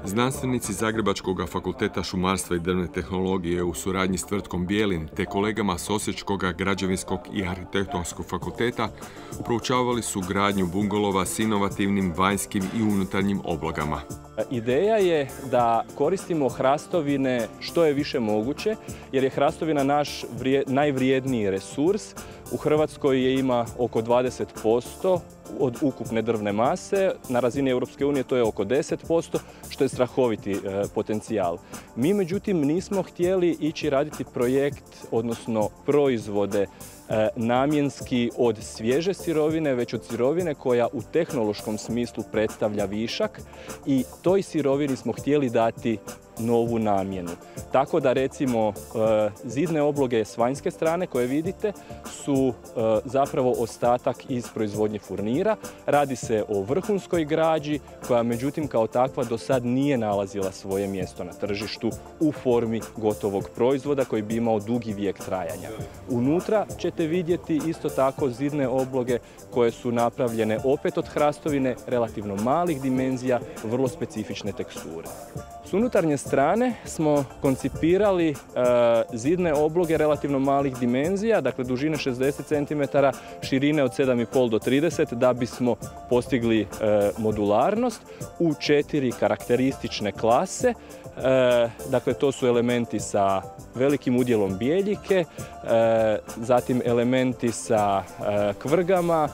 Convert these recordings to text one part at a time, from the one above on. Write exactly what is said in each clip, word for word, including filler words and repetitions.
Znanstvenici Zagrebačkog fakulteta šumarstva i drvne tehnologije u suradnji s tvrtkom Bjelin te kolegama s Osječkog građevinskog i arhitektonskog fakulteta proučavali su gradnju bungolova s inovativnim vanjskim i unutarnjim oblogama. Ideja je da koristimo hrastovine što je više moguće, jer je hrastovina naš najvrijedniji resurs. U Hrvatskoj je ima oko dvadeset posto od ukupne drvne mase, na razini Europske unije to je oko deset posto, što je strahoviti e, potencijal. Mi međutim nismo htjeli ići raditi projekt, odnosno proizvode e, namjenski od svježe sirovine, već od sirovine koja u tehnološkom smislu predstavlja višak i toj sirovini smo htjeli dati novu namjenu. Tako da recimo zidne obloge s vanjske strane koje vidite su zapravo ostatak iz proizvodnje furnira. Radi se o vrhunskoj građi koja međutim kao takva do sad nije nalazila svoje mjesto na tržištu u formi gotovog proizvoda koji bi imao dugi vijek trajanja. Unutra ćete vidjeti isto tako zidne obloge koje su napravljene opet od hrastovine, relativno malih dimenzija, vrlo specifične teksture. S unutarnje strane smo koncipirali e, zidne obloge relativno malih dimenzija, dakle dužine šezdeset centimetara, širine od sedam i pol do trideset, da bismo postigli e, modularnost u četiri karakteristične klase. E, dakle, to su elementi sa velikim udjelom bijeljike, e, zatim elementi sa e, kvrgama,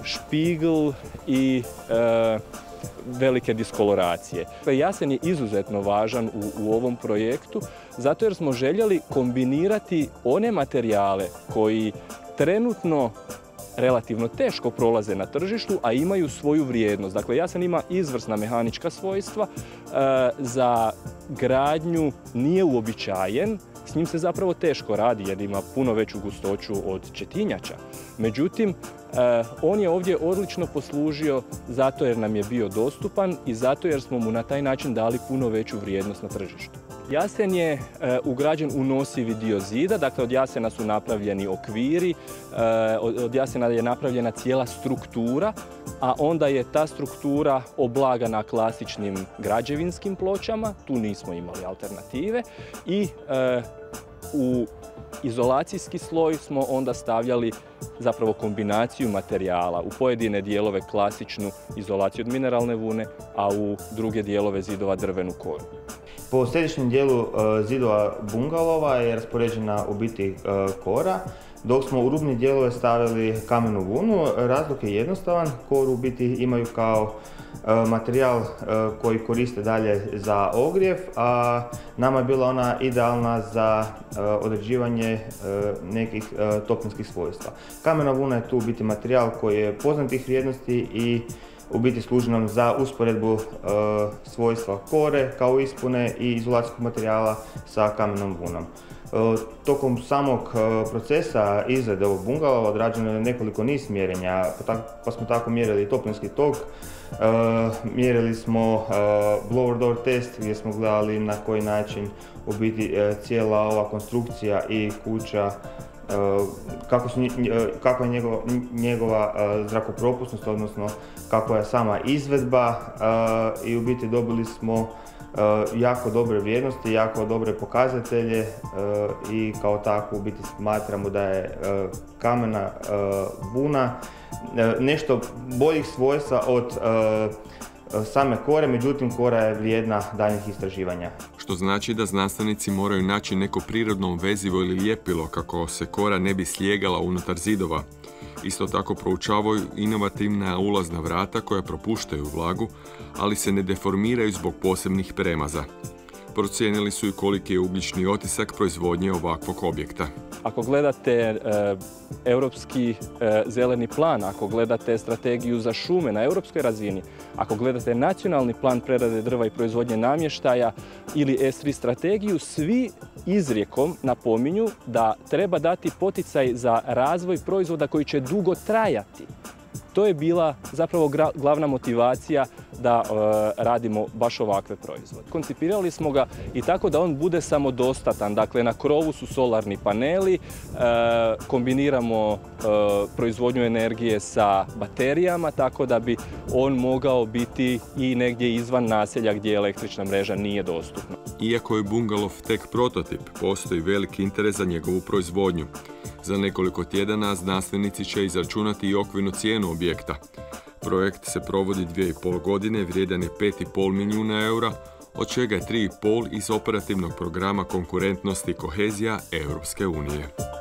špigl i e, velike diskoloracije. Jasen je izuzetno važan u, u ovom projektu zato jer smo željeli kombinirati one materijale koji trenutno relativno teško prolaze na tržištu, a imaju svoju vrijednost. Dakle, jasen ima izvrsna mehanička svojstva, e, za gradnju nije uobičajen, s njim se zapravo teško radi jer ima puno veću gustoću od četinjača. Međutim, eh, on je ovdje odlično poslužio zato jer nam je bio dostupan i zato jer smo mu na taj način dali puno veću vrijednost na tržištu. Jasen je e, ugrađen u nosivi dio zida, dakle od jasena su napravljeni okviri, e, od, od jasena je napravljena cijela struktura, a onda je ta struktura oblagana klasičnim građevinskim pločama, tu nismo imali alternative i e, u izolacijski sloj smo onda stavljali zapravo kombinaciju materijala, u pojedine dijelove klasičnu izolaciju od mineralne vune, a u druge dijelove zidova drvenu koru. Po središnjem dijelu zidova bungalova je raspoređena u biti kora, dok smo u rubni dijelove stavili kamenu vunu. Razlog je jednostavan, koru u biti imaju kao materijal koji koriste dalje za ogrjev, a nama je bila ona idealna za određivanje nekih toplinskih svojstva. Kamena vuna je tu u biti materijal koji je poznatih vrijednosti i u biti služi nam za usporedbu e, svojstva kore kao ispune i izolacijskog materijala sa kamenom vunom. E, tokom samog e, procesa izrade ovog bungalova odrađeno je nekoliko niz mjerenja, pa, tak, pa smo tako mjerili toplinski tok, e, mjerili smo e, blower door test gdje smo gledali na koji način u biti e, cijela ova konstrukcija i kuća Kako, su, kako je njegova, njegova zrakopropusnost, odnosno kako je sama izvedba i u biti dobili smo jako dobre vrijednosti, jako dobre pokazatelje i kao tako u biti smatramo da je kamena vuna nešto boljih svojstva od same kore, međutim kora je vrijedna daljnjih istraživanja. Što znači da znanstvenici moraju naći neko prirodno vezivo ili ljepilo kako se kora ne bi slijegala unutar zidova. Isto tako proučavaju inovativna ulazna vrata koja propuštaju vlagu, ali se ne deformiraju zbog posebnih premaza. Procijenili su i koliki je ugljični otisak proizvodnje ovakvog objekta. Ako gledate e, europski e, zeleni plan, ako gledate strategiju za šume na europskoj razini, ako gledate nacionalni plan prerade drva i proizvodnje namještaja ili S tri strategiju, svi izrijekom napominju da treba dati poticaj za razvoj proizvoda koji će dugo trajati. To je bila zapravo glavna motivacija da e, radimo baš ovakve proizvode. Koncipirali smo ga i tako da on bude samodostatan. Dakle, na krovu su solarni paneli, e, kombiniramo e, proizvodnju energije sa baterijama, tako da bi on mogao biti i negdje izvan naselja gdje električna mreža nije dostupna. Iako je bungalov tek prototip, postoji veliki interes za njegovu proizvodnju. Za nekoliko tjedana znanstvenici će izračunati i okvirnu cijenu objekta. Projekt se provodi dvije i pol godine, vrijedan je pet i pol milijuna eura, od čega je tri i pol iz operativnog programa konkurentnosti i kohezija Europske unije.